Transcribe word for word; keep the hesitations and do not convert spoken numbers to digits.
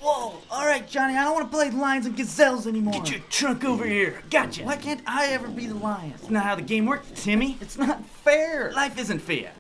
Whoa, all right, Johnny, I don't want to play lions and gazelles anymore. Get your trunk over here. Gotcha. Why can't I ever be the lion? That's not how the game works, Timmy. It's not fair. Life isn't fair.